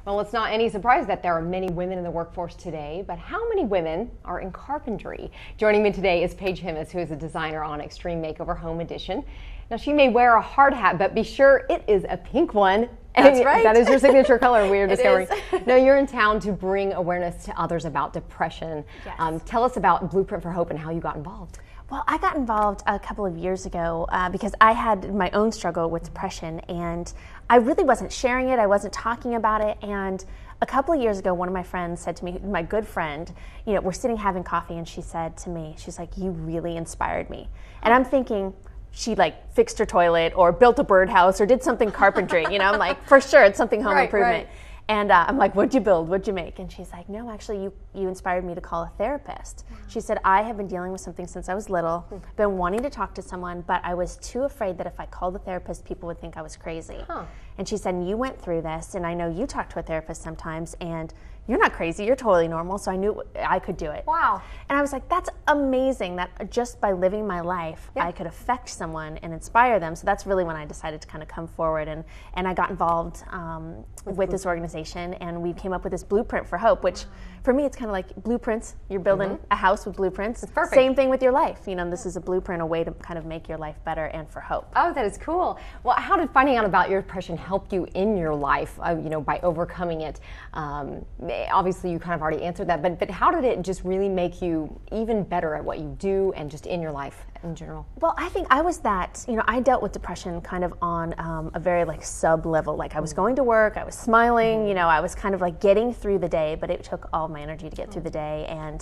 Well, it's not any surprise that there are many women in the workforce today, but how many women are in carpentry? Joining me today is Paige Hemmis, who is a designer on Extreme Makeover Home Edition. Now, she may wear a hard hat, but be sure it is a pink one. That's right. That is your signature color, we are discovering. It is. Now, you're in town to bring awareness to others about depression. Yes. Tell us about Blueprint for Hope and how you got involved. Well, I got involved a couple of years ago because I had my own struggle with depression, and I really wasn't sharing it. I wasn't talking about it. And a couple of years ago, one of my friends said to me, my good friend, you know, we're sitting having coffee, and she said to me, she's like, "You really inspired me." And I'm thinking, she like fixed her toilet or built a birdhouse or did something carpentry. You know, I'm like, for sure, it's something home improvement. Right. And I'm like, "What'd you build? What'd you make?" And she's like, "No, actually, you inspired me to call a therapist." Wow. She said, "I have been dealing with something since I was little, been wanting to talk to someone, but I was too afraid that if I called a therapist, people would think I was crazy." And she said, "You went through this, and I know you talk to a therapist sometimes, and you're not crazy, you're totally normal, so I knew I could do it." Wow. And I was like, that's amazing that just by living my life, I could affect someone and inspire them. So that's really when I decided to kind of come forward, and I got involved with this organization, and we came up with this Blueprint for Hope, which for me, it's kind of like blueprints. You're building a house with blueprints. It's perfect. Same thing with your life. You know, this is a blueprint, a way to kind of make your life better and for hope. Oh, that is cool. Well, how did finding out about your depression help you in your life, you know, by overcoming it? Obviously, you kind of already answered that, but how did it just really make you even better at what you do and just in your life in general? Well, I think I was that, you know, I dealt with depression kind of on a very like sub level. Like I was going to work, I was smiling, you know, I was kind of like getting through the day, but it took all my energy to get through the day. And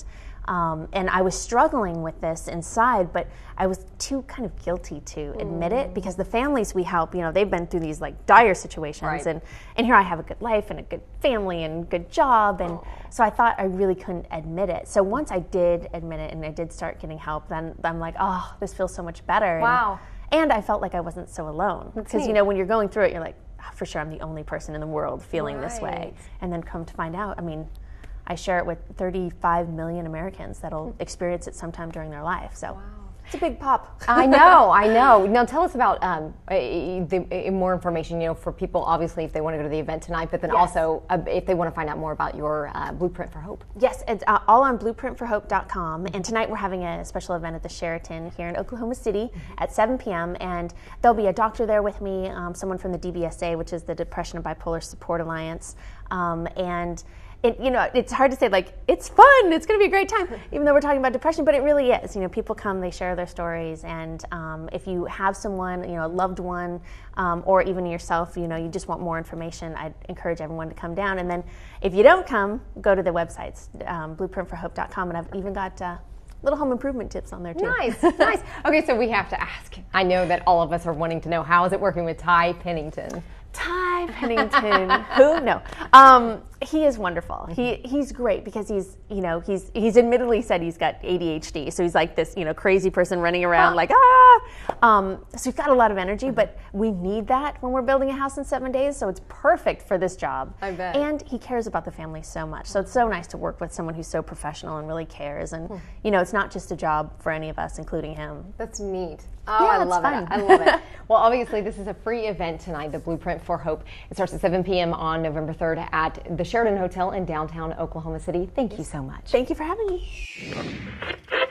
I was struggling with this inside, but I was too kind of guilty to admit it, because the families we help, you know, they've been through these like dire situations, and here I have a good life and a good family and good job, and so I thought I really couldn't admit it. So once I did admit it and I did start getting help, then I'm like, oh, this feels so much better. Wow. And I felt like I wasn't so alone, because you know, when you're going through it, you're like, oh, for sure I'm the only person in the world feeling this way. And then come to find out, I mean, I share it with 35 million Americans that'll experience it sometime during their life. So it's a big pop. I know, I know. Now tell us about more information, you know, for people, obviously, if they want to go to the event tonight, but then also if they want to find out more about your Blueprint for Hope. Yes, it's all on blueprintforhope.com. And tonight we're having a special event at the Sheraton here in Oklahoma City at 7 p.m. And there'll be a doctor there with me, someone from the DBSA, which is the Depression and Bipolar Support Alliance. You know, it's hard to say, like, it's fun, it's going to be a great time, even though we're talking about depression, but it really is. You know, people come, they share their stories, and if you have someone, you know, a loved one, or even yourself, you know, you just want more information, I'd encourage everyone to come down. And then if you don't come, go to the websites, blueprintforhope.com, and I've even got little home improvement tips on there too. Nice, nice. Okay, so we have to ask. I know that all of us are wanting to know, how is it working with Ty Pennington? Ty Pennington, who? No. He is wonderful. He's great, because he's admittedly said he's got ADHD, so he's like this, you know, crazy person running around like, so he's got a lot of energy, but we need that when we're building a house in 7 days, so it's perfect for this job. I bet. And he cares about the family so much, so it's so nice to work with someone who's so professional and really cares, and you know, it's not just a job for any of us, including him. That's neat. Oh, yeah, I love it. I love it. Well, obviously, this is a free event tonight, the Blueprint for Hope. It starts at 7 p.m. on November 3rd at the Sheraton Hotel in downtown Oklahoma City. Thank you so much. Thank you for having me.